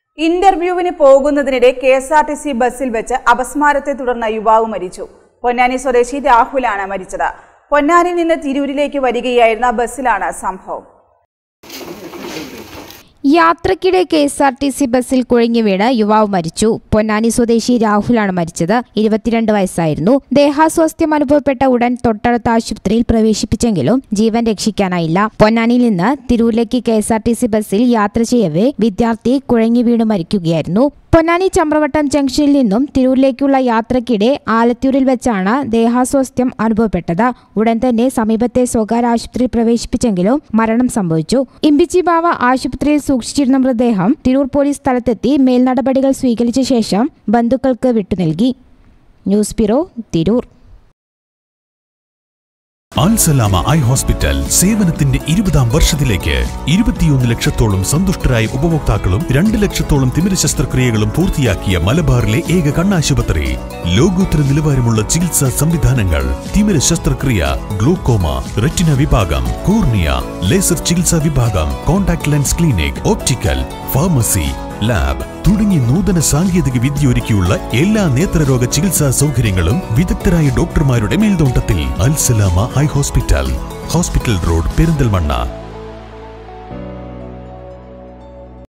ഇന്റർവ്യൂവിന് പോകുന്നതിനിടെ കെഎസ്ആർടിസി ബസ്സിൽ വെച്ച് അപസ്മാരത്തെ തുടർന്ന് യുവാവ് മരിച്ചു. പൊന്നാനി സ്വദേശി രാഹുലാണ് മരിച്ചത്. പൊന്നാനിയിൽ നിന്ന് തിരൂരിലേക്ക് വരികയായിരുന്ന ബസ്സിലാണ് സംഭവം. യാത്രക്കിടെ കെഎസ്ആർടിസി ബസ്സിൽ കുഴഞ്ഞു വീണ് യുവാവ് മരിച്ചു. പൊന്നാനി സ്വദേശി രാഹുലാണ് മരിച്ചത്. 22 വയസ്സായിരുന്നു. ദേഹാസ്വാസ്ഥ്യം അനുഭവപ്പെട്ട ഉടൻ തൊട്ടടുത്ത ആശുപത്രിയിൽ പ്രവേശിപ്പിച്ചെങ്കിലും ജീവൻ രക്ഷിക്കാനായില്ല. പൊന്നാനിയിൽ നിന്ന് തിരൂരിലേക്ക് കെഎസ്ആർടിസി ബസ്സിൽ യാത്ര ചെയ്യവേ വിദ്യാർത്ഥി കുഴഞ്ഞു വീണ് മരിക്കുകയായിരുന്നു. പൊന്നാനി ചമ്രവട്ടം ജംഗ്ഷനിൽ നിന്നും തിരൂരിലേക്കുള്ള യാത്രക്കിടെ ആലത്തൂരിൽ വെച്ചാണ് ദേഹാസ്വാസ്ഥ്യം അനുഭവപ്പെട്ടത്. ഉടൻ തന്നെ സമീപത്തെ സ്വകാര്യ ആശുപത്രിയിൽ പ്രവേശിപ്പിച്ചെങ്കിലും മരണം സംഭവിച്ചു. ഇമ്പിച്ചിബാവ ആശുപത്രിയിൽ സൂക്ഷിച്ചിരുന്ന മൃതദേഹം തിരൂർ പോലീസ് സ്ഥലത്തെത്തി മേൽനടപടികൾ സ്വീകരിച്ച ശേഷം ബന്ധുക്കൾക്ക് വിട്ടുനൽകി. News bureau, Tirur. Alsalama eye hospital സേവനത്തിന്റെ 20ാം വർഷത്തിലേക്ക് 21 ലക്ഷത്തോളം സന്തുഷ്ടരായ ഉപഭോക്താക്കളും 2 ലക്ഷത്തോളം തിമിര ശസ്ത്രക്രിയകളും പൂർത്തിയാക്കിയ മലബാറിലെ ഏക കണ്ണാശുപത്രി. ലോകോത്തര നിലവാരമുള്ള ചികിത്സാ സംവിധാനങ്ങൾ, തിമിര ശസ്ത്രക്രിയ, ഗ്ലൂക്കോമ, റെറ്റിന വിഭാഗം, കോർണിയ, ലേസർ ചികിത്സാ വിഭാഗം, contact lens clinic, optical, pharmacy, lab തുടങ്ങി നൂതന സാങ്കേതിക വിദ്യ ഒരുക്കിയുള്ള എല്ലാ നേത്രരോഗ ചികിത്സാ സൗകര്യങ്ങളും വിദഗ്ധരായ ഡോക്ടർമാരുടെ മേൽനോട്ടത്തിൽ. Alsalama eye hospital, hospital road, Perinthalmanna.